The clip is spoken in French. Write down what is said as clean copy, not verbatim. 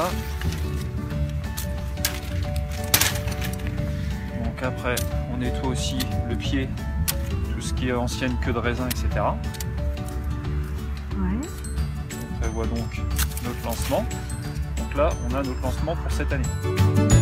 ça. Donc après, on nettoie aussi le pied, tout ce qui est ancienne queue de raisin, etc. Ouais. On prévoit donc notre lancement. Donc là, on a notre lancement pour cette année.